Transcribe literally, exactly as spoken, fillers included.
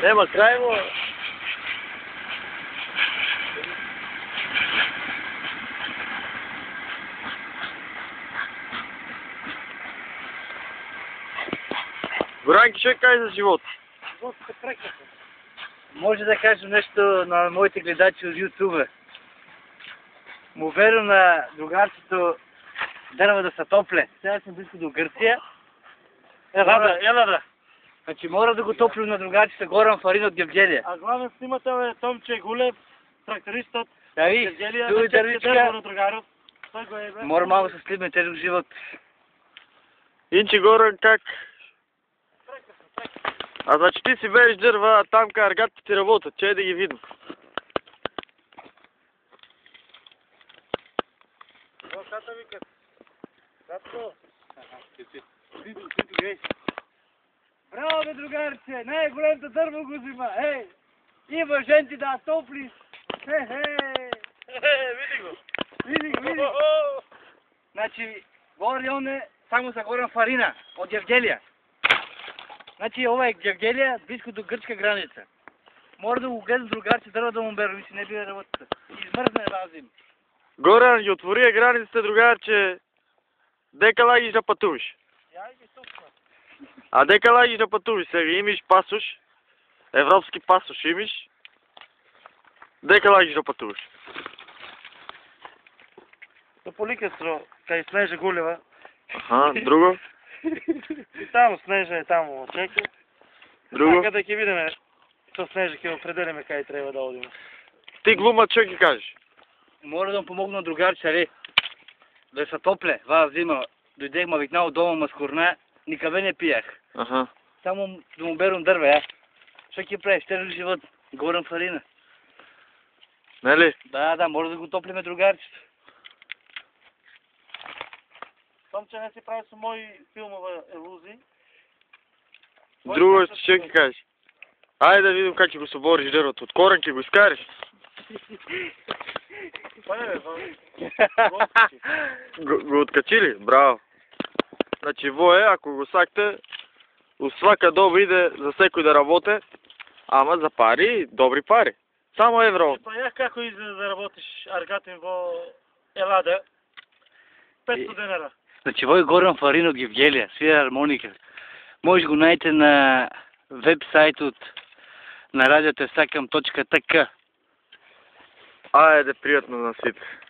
Нема крайво. Горанки, ще кажеш за живота? Животът е прекрасен. Може да кажа нещо на моите гледачи от YouTube. Му веря на другарчето дърва да са топле. Сега съм близко до Гърция. Ела да, ела да. Значи мора да го топлю на другарчето Горан Фарин от Гевгелия. А главен снимател е Томче Гулев, трактористът. Да ви, Гевгелия, туй дървичка. на другаров. Той го е бе. Мора малко да се слибне тежък живот. Инче Горан, как? А значи ти си береш дърва, а там каргатите ти работят, че е да ги видно. Какво ката викат? Катко? Браво, бе, другарче! Най-големата дърва го взима! Ей! Има женти да топли! Хе-хе! Види го! Види го, види го! Значи, Горион е само за Горан Фарина от Гевгелия. Значи, ова е Гевгелия, близко до гръцка граница. Може да го гледам другарче, дърва да му беру, мисли не бива работата. Измръзна е базим. Горан, ги отвори границата, другарче. Дека лагиш да пътуваш? А дека лагиш да пътуваш сега? Имаш пасош, европски пасош имаш. Дека лагиш да пътуваш? Да поликастро, кай Снежа Гулева. Аха, друго? И там Снежа е там, чека. Друго? Така да ќе видиме, со Снежа ќе определиме кај треба да одиме. Ти глума, че ги кажеш? Мора да му помогна другарче, али? Да са топле, ва зима. Дойдех ма викнал дома маскурна, никъде не пиях. Аха. Само да му берам дърве, а? Що ќе правиш? Тежък живот. Горан Фарина. Нали? Да, да, може да го топлиме другарчето. Томче не си прави со мои филмове елузии. Друго ще ги кажеш. Айде да видим как ќе го събориш дървото. От корен ќе го изкариш. Па не бе, Го, го откачили? Браво. Значи во е, ако го сакте, у свака доба иде за секој да работе, ама за пари, добри пари. Само евро. Па ја како излезе да работиш аргатин во Елада? петстотин денара. Значи, вой Горан Фарин от Гевгелия, свира хармоника. Може го најдете на веб-сайтот на радиото сакам точка тк. Айде, приятно на сите.